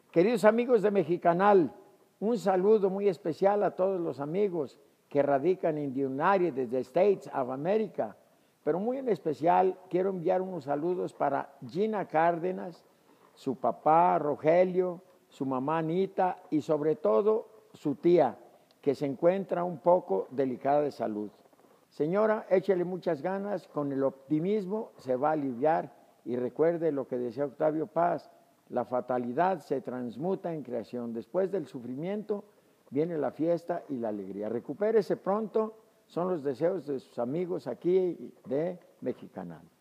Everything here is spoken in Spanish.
Queridos amigos de Mexicanal, un saludo muy especial a todos los amigos que radican en the United States of America, pero muy en especial quiero enviar unos saludos para Gina Cárdenas, su papá Rogelio, su mamá Anita y sobre todo su tía, que se encuentra un poco delicada de salud. Señora, échele muchas ganas, con el optimismo se va a aliviar y recuerde lo que decía Octavio Paz, la fatalidad se transmuta en creación. Después del sufrimiento viene la fiesta y la alegría. Recupérese pronto, son los deseos de sus amigos aquí de Mexicanal.